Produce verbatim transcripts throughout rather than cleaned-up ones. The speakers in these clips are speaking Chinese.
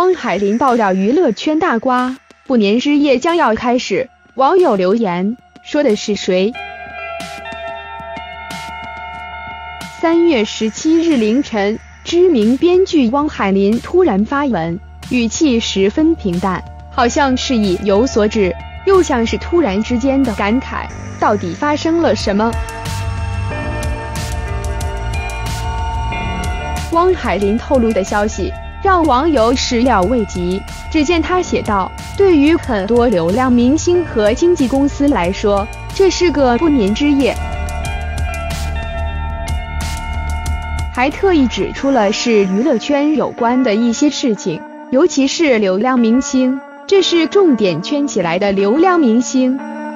汪海林爆料娱乐圈大瓜，不年之夜将要开始，网友留言说的是谁？三月十七日凌晨，知名编剧汪海林突然发文，语气十分平淡，好像是意有所指，又像是突然之间的感慨，到底发生了什么？汪海林透露的消息让网友始料未及。只见他写道：对于很多流量明星和经纪公司来说，这是个不年之夜。还特意指出了是娱乐圈有关的一些事情，尤其是流量明星，这是重点圈起来的流量明星。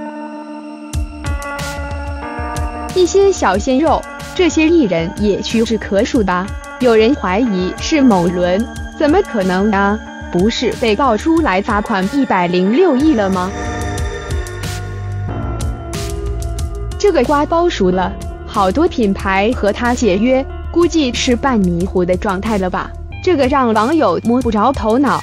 一些小鲜肉，这些艺人也屈指可数吧。有人怀疑是某轮，怎么可能呢？不是被爆出来罚款一百零六亿了吗？这个瓜包熟了，好多品牌和他解约，估计是半迷糊的状态了吧？这个让网友摸不着头脑。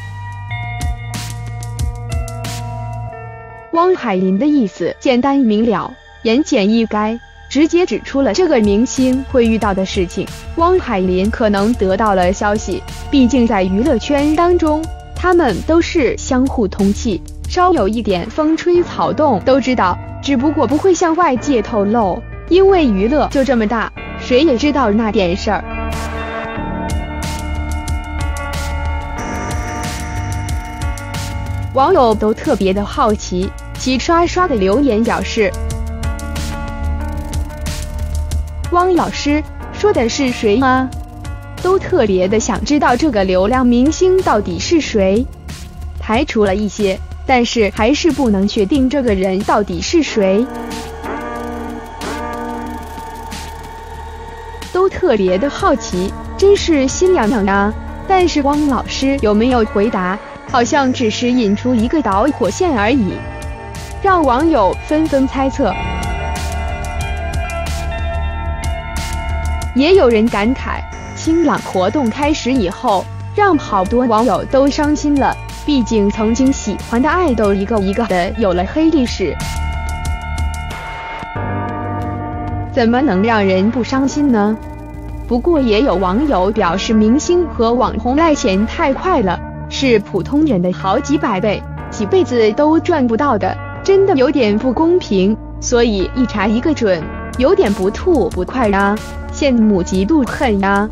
汪海林的意思简单明了，言简意赅，直接指出了这个明星会遇到的事情。汪海林可能得到了消息，毕竟在娱乐圈当中，他们都是相互通气，稍有一点风吹草动都知道，只不过不会向外界透露，因为娱乐就这么大，谁也知道那点事儿。网友都特别的好奇，齐刷刷的留言表示：汪老师说的是谁吗？都特别的想知道这个流量明星到底是谁。排除了一些，但是还是不能确定这个人到底是谁。都特别的好奇，真是心痒痒啊！但是汪老师有没有回答？好像只是引出一个导火线而已，让网友纷纷猜测。也有人感慨，清朗活动开始以后，让好多网友都伤心了。毕竟曾经喜欢的爱豆一个一个的有了黑历史，怎么能让人不伤心呢？不过也有网友表示，明星和网红赖钱太快了，是普通人的好几百倍，几辈子都赚不到的，真的有点不公平，所以一查一个准，有点不吐不快啊，羡慕嫉妒恨呀。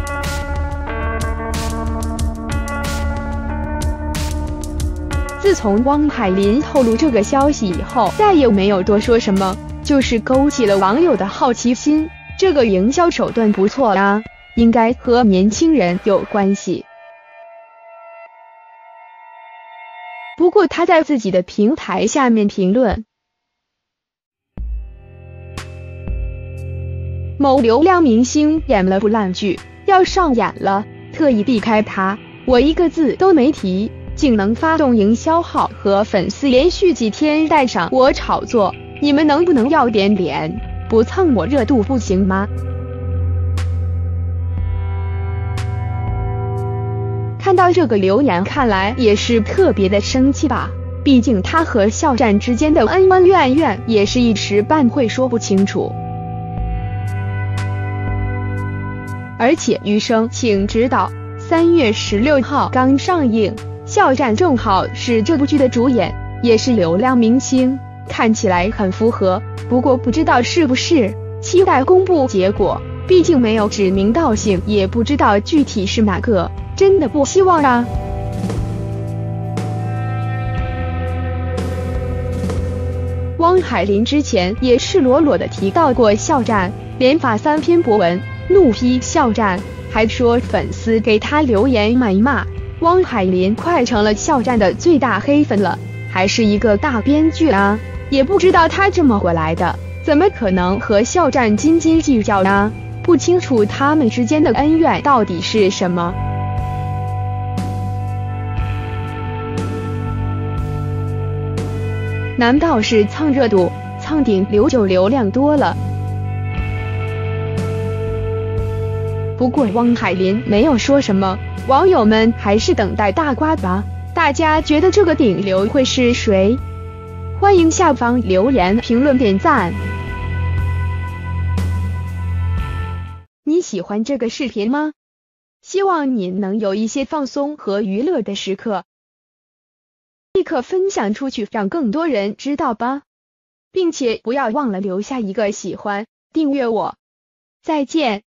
自从汪海林透露这个消息以后，再也没有多说什么，就是勾起了网友的好奇心。这个营销手段不错啊，应该和年轻人有关系。不过他在自己的平台下面评论：某流量明星演了部烂剧，要上演了，特意避开他，我一个字都没提，竟能发动营销号和粉丝连续几天带上我炒作，你们能不能要点脸，不蹭我热度不行吗？看到这个留言，看来也是特别的生气吧，毕竟他和肖战之间的恩恩怨怨也是一时半会说不清楚。而且余生请指导三月十六号刚上映，肖战正好是这部剧的主演，也是流量明星，看起来很符合，不过不知道是不是，期待公布结果，毕竟没有指名道姓，也不知道具体是哪个，真的不希望啊。汪海林之前也赤裸裸的提到过肖战，连发三篇博文怒批肖战，还说粉丝给他留言骂一骂，汪海林快成了肖战的最大黑粉了，还是一个大编剧啊，也不知道他这么过来的，怎么可能和肖战斤斤计较呢？不清楚他们之间的恩怨到底是什么。难道是蹭热度，蹭顶流就流量多了？不过汪海林没有说什么， 网友们还是等待大瓜吧，大家觉得这个顶流会是谁？欢迎下方留言评论点赞。你喜欢这个视频吗？希望你能有一些放松和娱乐的时刻，立刻分享出去，让更多人知道吧，并且不要忘了留下一个喜欢，订阅我。再见。